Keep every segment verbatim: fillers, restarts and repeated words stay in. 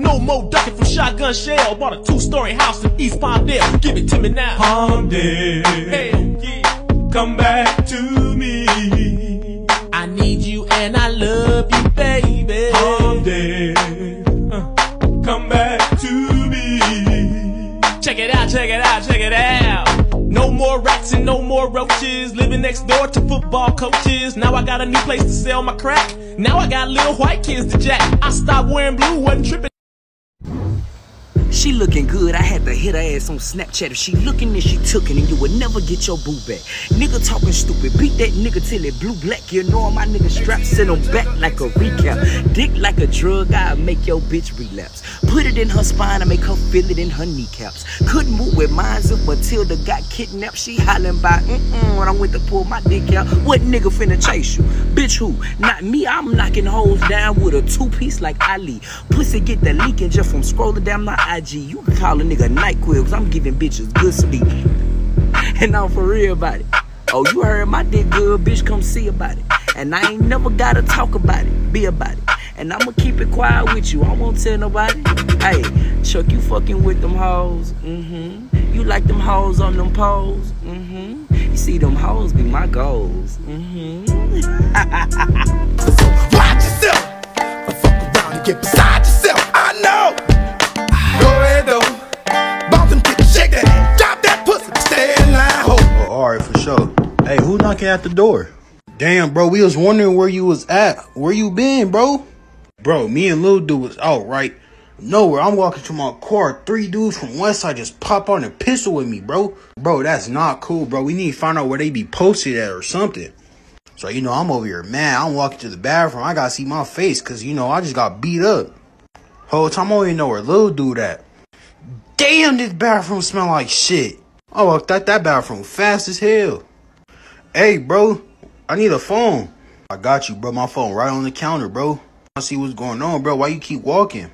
No more ducking from shotgun shell. Bought a two-story house in East Palmdale. Give it to me now. Palmdale, Hey, yeah. come back to me. I need you and I love you, baby. Palmdale, uh, come back to me. Check it out, check it out, check it out. No more rats and no more roaches. Living next door to football coaches. Now I got a new place to sell my crack. Now I got little white kids to jack. I stopped wearing blue, wasn't tripping. She looking good, I had to hit her ass on Snapchat. If she looking and she tookin', and you would never get your boo back. Nigga talking stupid, beat that nigga till it blue black. You know my nigga strapped, sit on back like a recap. Dick like a drug, I'll make your bitch relapse. Put it in her spine, I make her feel it in her kneecaps. Couldn't move with mines if Matilda got kidnapped. She hollering by mm-mm when I went to pull my dick out. What nigga finna chase you? Bitch who? Not me, I'm knocking hoes down with a two-piece like Ali. Pussy get the leaking just from scrolling down my I G. You can call a nigga NyQuil, cause I'm giving bitches good sleep. And I'm for real about it. Oh, you heard my dick good, bitch, come see about it. And I ain't never gotta talk about it, be about it. And I'ma keep it quiet with you, I won't tell nobody. Hey, Chuck, you fucking with them hoes, mm-hmm. You like them hoes on them poles, mm-hmm. You see them hoes be my goals, mm-hmm. Watch yourself, don't fuck around and get beside yourself, I know. Go ahead though, bump them titties, shake that ass, drop that pussy, stay in line, ho. Oh, alright, for sure. Hey, who knocking at the door? Damn, bro, we was wondering where you was at. Where you been, bro? Bro, me and Lil Dude was out right nowhere. I'm walking to my car. Three dudes from Westside just pop on a pistol with me, bro. Bro, that's not cool, bro. We need to find out where they be posted at or something. So, you know, I'm over here, man. I'm walking to the bathroom. I gotta see my face because, you know, I just got beat up. Whole time I don't even know where Lil Dude at. Damn, this bathroom smell like shit. I walked out that bathroom fast as hell. Hey, bro, I need a phone. I got you, bro. My phone right on the counter, bro. I see what's going on, bro. Why you keep walking?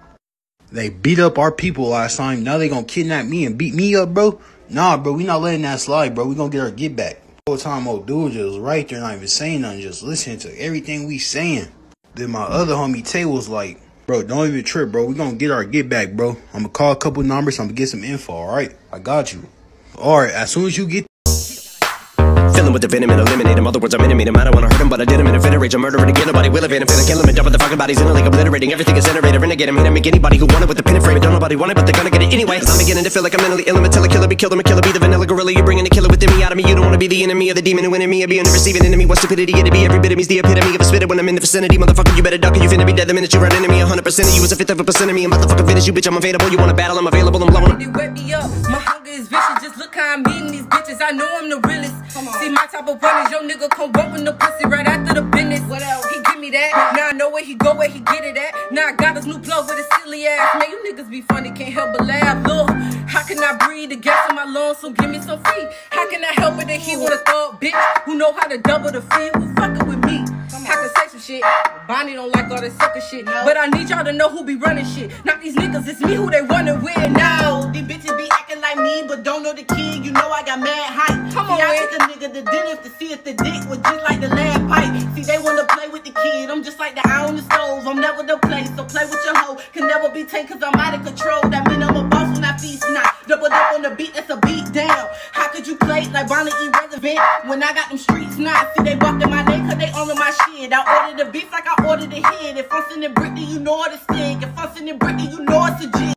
They beat up our people last time. Now they gonna kidnap me and beat me up, bro? Nah, bro, we not letting that slide, bro. We gonna get our get back. The whole time old dude just was right there, not even saying nothing, just listening to everything we saying. Then my other homie Tay was like, bro, don't even trip, bro. We gonna get our get back, bro. I'm gonna call a couple numbers. I'm gonna get some info, all right? I got you. All right, as soon as you get Fill him with the venom and eliminate him. Other words, I'm intimate him. I don't wanna hurt him, but I did him in a fit of rage. I'm murderer to get nobody will evade him. Finna kill him and dump the fucking bodies in a lake, obliterating everything is generated. Renegade him, hit him, make anybody who want it with the pin and frame. Don't nobody want it, but they're gonna get it anyway. I'm beginning to feel like I'm mentally ill. I'm until a killer be killed. I'm a killer, be the vanilla gorilla. You're bringing the killer within me out of me. You don't wanna be the enemy of the demon who in me. I be in the receiving enemy. What stupidity it'd be. Every bit of me's the epitome of a spitter when I'm in the vicinity. Motherfucker, you better duck or you finna be dead the minute you run into me. A hundred percent of you is a fifth of a percent of me. I'm motherfucking finish you, bitch. I'm available. You wanna battle? I'm available. I'm blowing. They wet me up. My hunger is vicious. Just look how I'm beating these bitches. I know I'm the realest. See my type of one is your nigga come bumping the pussy right after the business. What else? He give me that. Now I know where he go, where he get it at. Now I got his new plug with his silly ass. Man, you niggas be funny, can't help but laugh. Look, how can I breathe the gas in my lungs? So give me some free. How can I help it that he want a thug bitch who know how to double the fee? Who fucking with me? I can say some shit. Bonnie don't like all that sucker shit. No. But I need y'all to know who be running shit. Not these niggas, it's me who they running with. Now these bitches be acting like me, but don't know the kid. You know I got mad hype. Come on, see, I took a nigga to dinner to see if the dick was just like the last pipe. See, they wanna play with the kid. I'm just like the eye on the stove. I'm never the place, so play with your hoe. Can never be tamed cause I'm out of control. That mean I'm a boss when I feast not. Double up on the beat, that's a beat down. How could you play like Bonnie irrelevant when I got them streets not? See, they walking my name cause they owning my shit. I ordered the beef like I ordered the head. If I'm sending brick, then you know it's a stick. If I'm sending brick, then you know it's a G.